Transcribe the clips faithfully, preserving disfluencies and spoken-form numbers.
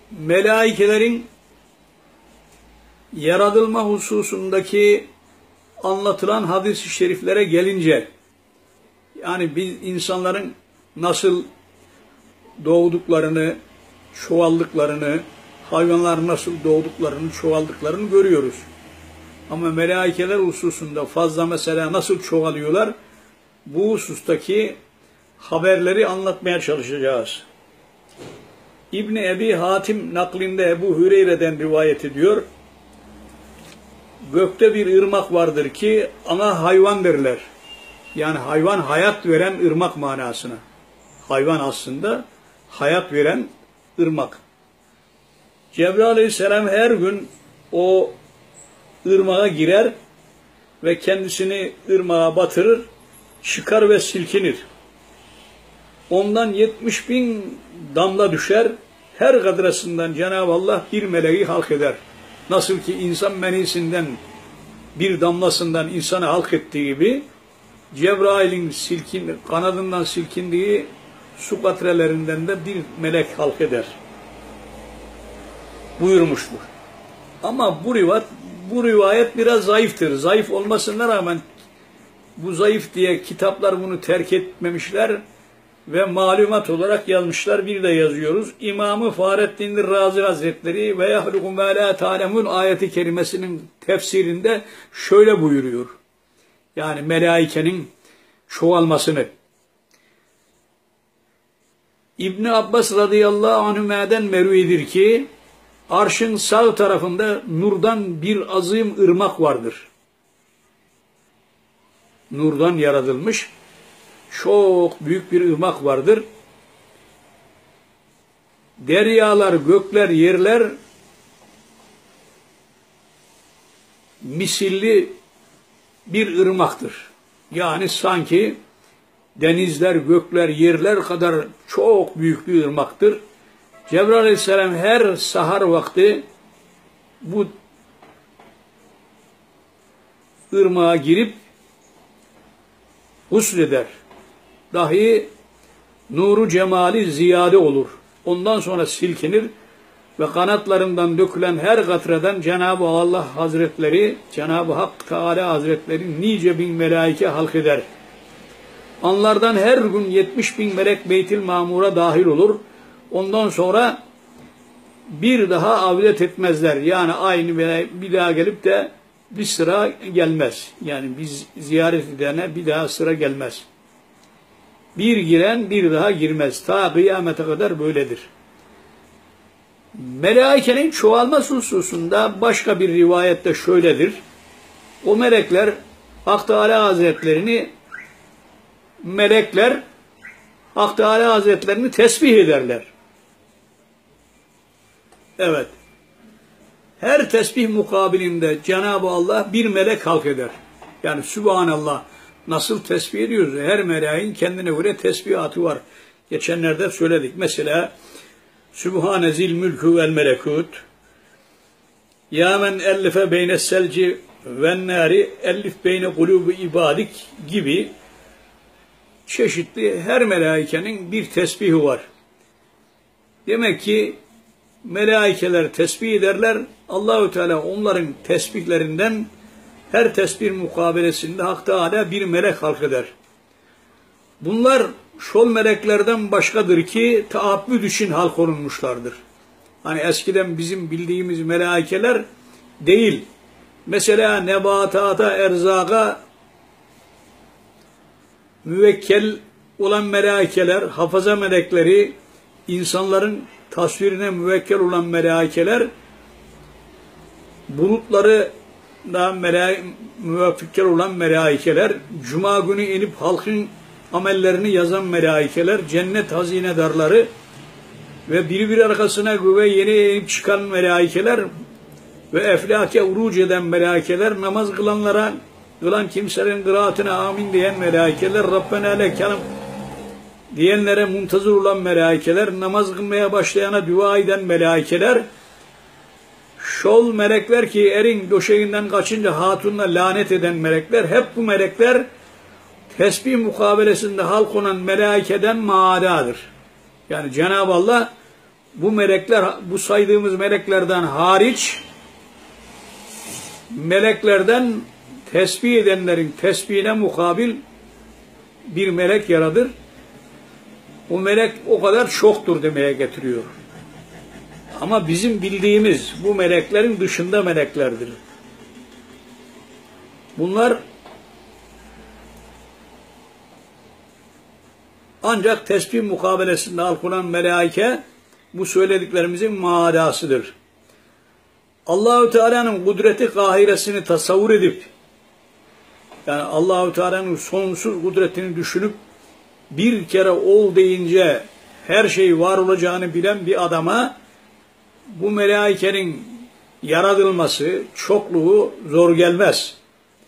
melaikelerin yaratılma hususundaki anlatılan hadis-i şeriflere gelince, yani biz insanların nasıl doğduklarını, çoğaldıklarını, hayvanlar nasıl doğduklarını, çoğaldıklarını görüyoruz. Ama melaikeler hususunda fazla mesela nasıl çoğalıyorlar, bu husustaki haberleri anlatmaya çalışacağız. İbni Ebi Hatim naklinde Ebu Hüreyre'den rivayet ediyor. Gökte bir ırmak vardır ki ana hayvan derler. Yani hayvan hayat veren ırmak manasına. Hayvan aslında hayat veren ırmak. Cebrail Aleyhisselam her gün o ırmağa girer ve kendisini ırmağa batırır, çıkar ve silkinir. Ondan yetmiş bin damla düşer, her kadrasından Cenab-ı Allah bir meleği halk eder. Nasıl ki insan menisinden bir damlasından insanı halk ettiği gibi, Cebrail'in silkin, kanadından silkindiği su katrelerinden de bir melek halk eder buyurmuştur. Ama bu rivayet, bu rivayet biraz zayıftır. Zayıf olmasına rağmen bu zayıf diye kitaplar bunu terk etmemişler ve malumat olarak yazmışlar. Bir de yazıyoruz. İmam-ı Fahrettin Razi Hazretleri ve yahluku ma la ta'lemun ayeti kerimesinin tefsirinde şöyle buyuruyor. Yani melaikenin çoğalmasını. İbn Abbas radıyallahu anhü'den mervidir ki arşın sağ tarafında nurdan bir azim ırmak vardır. Nurdan yaratılmış çok büyük bir ırmak vardır. Deryalar, gökler, yerler misilli bir ırmaktır. Yani sanki denizler, gökler, yerler kadar çok büyük bir ırmaktır. Cebrail Aleyhisselam her sahar vakti bu ırmağa girip husleder. Dahi nuru cemali ziyade olur. Ondan sonra silkinir ve kanatlarından dökülen her katreden Cenab-ı Allah Hazretleri, Cenab-ı Hak Teala Hazretleri nice bin melaike halk eder. Onlardan her gün yetmiş bin melek Beyt-i Mamur'a dahil olur. Ondan sonra bir daha avdet etmezler. Yani aynı bir daha gelip de bir sıra gelmez. Yani biz ziyaret edene bir daha sıra gelmez. Bir giren bir daha girmez. Ta kıyamete kadar böyledir. Melaikenin çoğalması hususunda başka bir rivayette şöyledir. O melekler Hak Teala Hazretlerini melekler Hak Teala Hazretlerini tesbih ederler. Evet. Her tesbih mukabilinde Cenab-ı Allah bir melek halk eder. Yani Sübhanallah nasıl tesbih ediyoruz? Her meleğin kendine göre tesbihatı var. Geçenlerde söyledik. Mesela Sübhane zil mülkü vel melekut. Ya men ellife beyne selci ven nari ellif beyne kulubu ibadik gibi çeşitli her melaikenin bir tesbihi var. Demek ki melaikeler tesbih ederler. Allahü Teala onların tesbihlerinden her tesbih mukabelesinde Hak Teala bir melek halk eder. Bunlar şol meleklerden başkadır ki taabbüd için halk olunmuşlardır. Hani eskiden bizim bildiğimiz melaikeler değil. Mesela nebatata, erzaka müvekkel olan melaikeler, hafaza melekleri, insanların tasvirine müvekkel olan melaikeler, bulutları da müvekkel olan melaikeler, cuma günü inip halkın amellerini yazan melaikeler, cennet hazinedarları ve birbiri arkasına güve yeni inip çıkan melaikeler ve eflake uruc eden melaikeler, namaz kılanlara, kılan kimselerin kıraatine amin diyen melaikeler, Rabbena lekelam diyenlere muntazır olan melaikeler, namaz kılmaya başlayana dua eden melaikeler, şol melekler ki erin döşeğinden kaçınca hatunla lanet eden melekler, hep bu melekler tesbih mukabelesinde halk olan melaikeden maadadır. Yani Cenab-ı Allah bu melekler, bu saydığımız meleklerden hariç, meleklerden tesbih edenlerin tesbihine mukabil bir melek yaradır. O melek o kadar çoktur demeye getiriyor. Ama bizim bildiğimiz bu meleklerin dışında meleklerdir. Bunlar ancak tesbih mukabelesinde halkulan melaike bu söylediklerimizin manasıdır. Allahu Teala'nın kudreti kahiresini tasavvur edip, yani Allahu Teala'nın sonsuz kudretini düşünüp bir kere ol deyince her şey var olacağını bilen bir adama bu melaikenin yaratılması, çokluğu zor gelmez.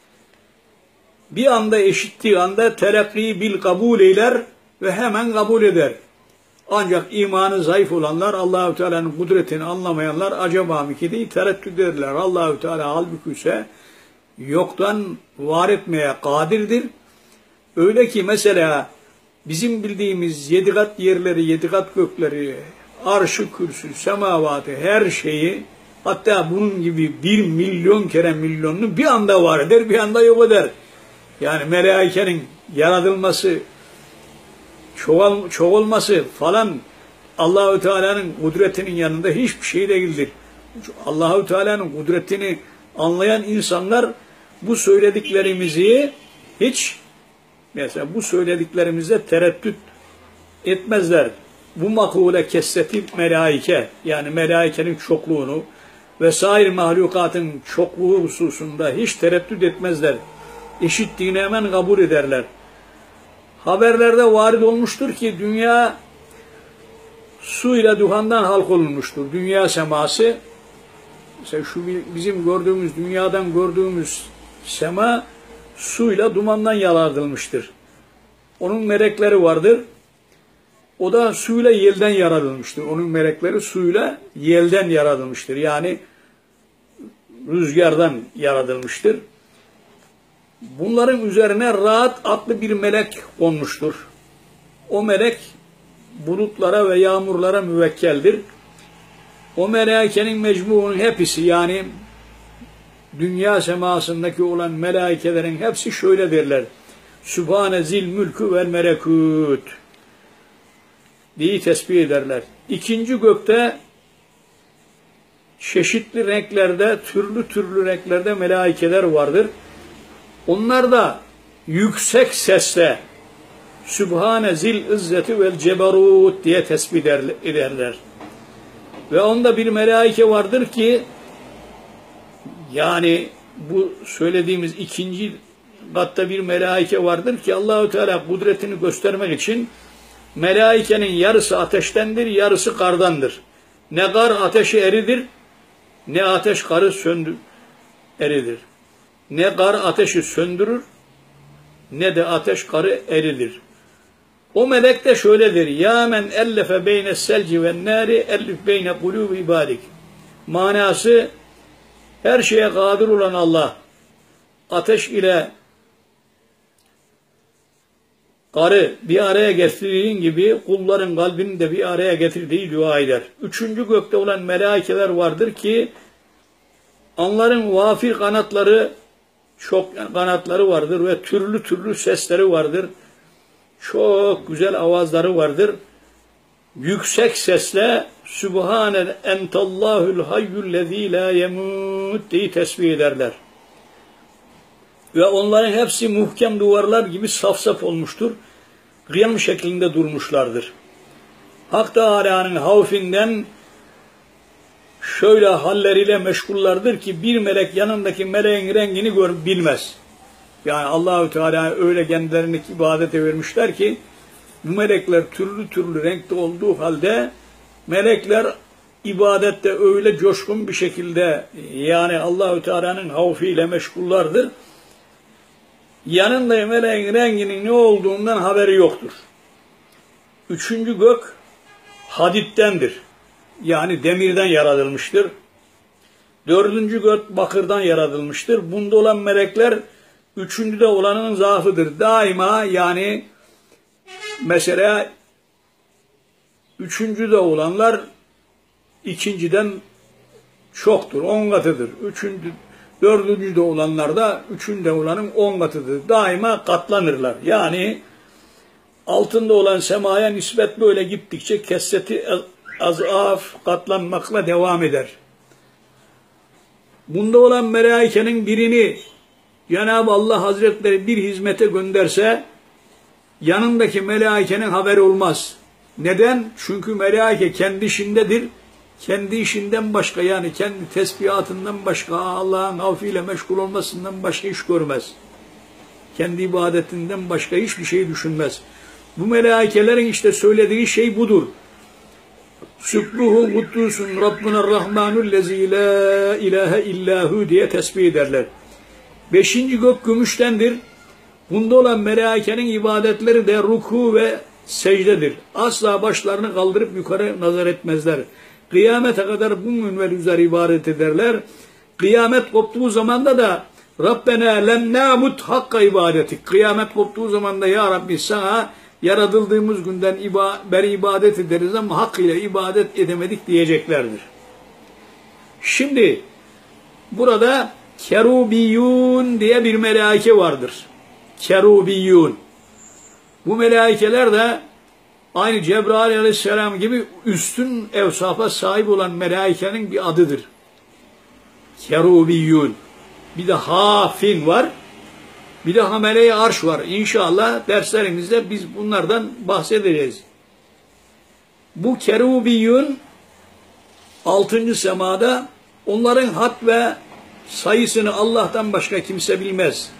Bir anda eşittiği anda telakki bil kabul eyler ve hemen kabul eder. Ancak imanı zayıf olanlar, Allahu Teala'nın kudretini anlamayanlar acaba mı ki diye tereddüt ederler. Allahu Teala halbuki ise yoktan var etmeye kadirdir. Öyle ki mesela bizim bildiğimiz yedi kat yerleri, yedi kat gökleri, arşı, kürsü, semavatı, her şeyi, hatta bunun gibi bir milyon kere milyonunu bir anda var eder, bir anda yok eder. Yani melaikenin yaratılması, çoğal, çoğalması falan Allahu Teala'nın kudretinin yanında hiçbir şey değildir. Allahu Teala'nın kudretini anlayan insanlar bu söylediklerimizi hiç, mesela bu söylediklerimize tereddüt etmezler. Bu makule kesseti melaike, yani melaikenin çokluğunu vesaire mahlukatın çokluğu hususunda hiç tereddüt etmezler. Eşitliğini hemen kabul ederler. Haberlerde varid olmuştur ki dünya su ile duhandan halk olunmuştur. Dünya seması, mesela şu bizim gördüğümüz, dünyadan gördüğümüz sema suyla dumandan yaratılmıştır. Onun melekleri vardır. O da suyla yelden yaratılmıştır. Onun melekleri suyla yelden yaratılmıştır. Yani rüzgardan yaratılmıştır. Bunların üzerine Rahat adlı bir melek konmuştur. O melek bulutlara ve yağmurlara müvekkeldir. O melaikenin mecmuunun hepsi, yani dünya semasındaki olan melaikelerin hepsi şöyle derler: Sübhane zil mülkü vel melekut diye tesbih ederler. İkinci gökte çeşitli renklerde, türlü türlü renklerde melaikeler vardır. Onlar da yüksek sesle Sübhane zil izzeti vel ceberut diye tesbih ederler. Ve onda bir melaike vardır ki, yani bu söylediğimiz ikinci katta bir melaike vardır ki Allahu Teala kudretini göstermek için melaikenin yarısı ateştendir, yarısı kardandır. Ne kar ateşi eridir, ne ateş karı söndür eridir. Ne kar ateşi söndürür, ne de ateş karı eridir. O melek de şöyledir: Ya men ellefe beyne selci ve nâri ellif beyne kulûb ibadik. Manası, her şeye kadir olan Allah, ateş ile karı bir araya getirdiğin gibi kulların kalbini de bir araya getirdiği dua eder. Üçüncü gökte olan melaikeler vardır ki onların vafir kanatları, çok kanatları vardır ve türlü türlü sesleri vardır. Çok güzel avazları vardır. Yüksek sesle Sübhane entallahul hayyullezî lâ yemut diye tesbih ederler. Ve onların hepsi muhkem duvarlar gibi saf saf olmuştur. Kıyam şeklinde durmuşlardır. Hak Teâlâ'nın havfinden şöyle halleriyle meşgullardır ki bir melek yanındaki meleğin rengini gör, bilmez. Yani Allahü Teala öyle kendilerini ibadete vermişler ki bu melekler türlü türlü renkte olduğu halde melekler ibadette öyle coşkun bir şekilde, yani Allahü Teala'nın havfiyle meşgullardır. Yanında meleğin renginin ne olduğundan haberi yoktur. Üçüncü gök hadittendir. Yani demirden yaratılmıştır. Dördüncü gök bakırdan yaratılmıştır. Bunda olan melekler üçüncüde olanın zaafıdır. Daima, yani mesela üçüncüde olanlar ikinciden çoktur, on katıdır. Üçüncü, dördüncüde olanlar da üçünde olanın on katıdır. Daima katlanırlar. Yani altında olan semaya nispet böyle gittikçe kesseti azaf katlanmakla devam eder. Bunda olan melaikenin birini Cenab-ı Allah Hazretleri bir hizmete gönderse yanındaki melaikenin haberi olmaz. Neden? Çünkü melaike kendi işindedir. Kendi işinden başka, yani kendi tesbihatından başka, Allah'ın avfiyle meşgul olmasından başka iş görmez. Kendi ibadetinden başka hiçbir şey düşünmez. Bu melaikelerin işte söylediği şey budur. Sübbuhu kuddusun Rabbuna Rahmanul lezi la ilahe illahu diye tesbih ederler. Beşinci gök gümüştendir. Bunda olan melaikenin ibadetleri de ruku ve secdedir. Asla başlarını kaldırıp yukarı nazar etmezler. Kıyamete kadar bu minver üzere ibadet ederler. Kıyamet koptuğu zamanda da Rabbena lem namut hakka ibadetik. Kıyamet koptuğu zamanda ya Rabbi sana yaratıldığımız günden beri ibadet ederiz ama hakkıyla ibadet edemedik diyeceklerdir. Şimdi burada kerubiyun diye bir melaike vardır. Kerubiyun. Bu melaikeler de aynı Cebrail aleyhisselam gibi üstün evsafa sahip olan melaikenin bir adıdır. Kerubiyun. Bir de hafin var. Bir de hamele-i arş var. İnşallah derslerimizde biz bunlardan bahsedeceğiz. Bu kerubiyun altıncı semada, onların hat ve sayısını Allah'tan başka kimse bilmez.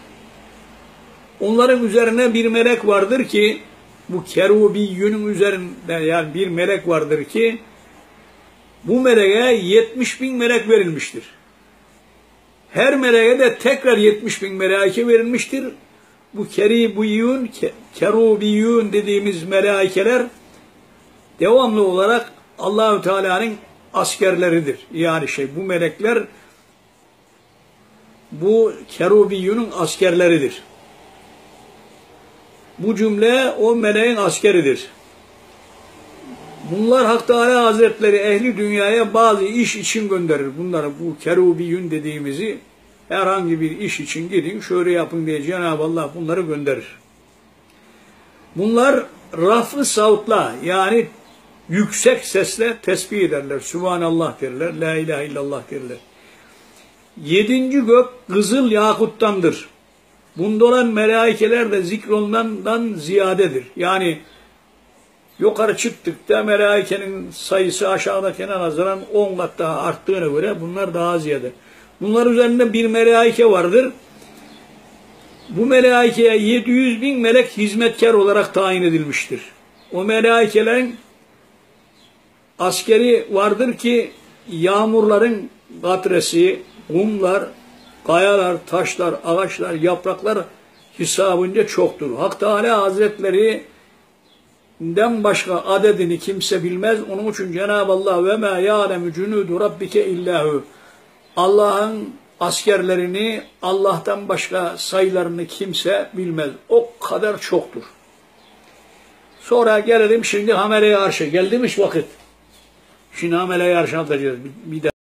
Onların üzerine bir melek vardır ki, bu kerubiyunun üzerinde yani bir melek vardır ki, bu meleğe yetmiş bin melek verilmiştir. Her meleğe de tekrar yetmiş bin melaike verilmiştir. Bu kerubiyun, kerubiyun dediğimiz melaikeler devamlı olarak Allahu Teala'nın askerleridir. Yani şey bu melekler bu kerubiyunun askerleridir. Bu cümle o meleğin askeridir. Bunlar Hak Teala Hazretleri ehli dünyaya bazı iş için gönderir. Bunları bu kerubiyun dediğimizi herhangi bir iş için gidin şöyle yapın diye Cenab-ı Allah bunları gönderir. Bunlar rafı savutla yani yüksek sesle tesbih ederler. Sübhanallah derler. La ilahe illallah derler. Yedinci gök kızıl yakuttandır. Bunda olan melaikeler de zikrolundan ziyadedir. Yani yukarı çıktıkta melaikenin sayısı aşağıdakine nazaran on kat daha arttığına göre bunlar daha ziyade. Bunlar üzerinde bir melaike vardır. Bu melaikeye yedi yüz bin melek hizmetkar olarak tayin edilmiştir. O melaikelerin askeri vardır ki yağmurların katresi, kumlar, kayalar, taşlar, ağaçlar, yapraklar hesabınca çoktur. Hak Teala Hazretleri den başka adedini kimse bilmez. Onun için Cenab-ı Allah ve mâ yâlemü cunûdu rabbike illâhu. Allah'ın askerlerini, Allah'tan başka sayılarını kimse bilmez. O kadar çoktur. Sonra gelelim şimdi Hamele-i Arş'a. Geldi mi vakit? Şimdi Hamele-i Arş'a atacağız. Bir, bir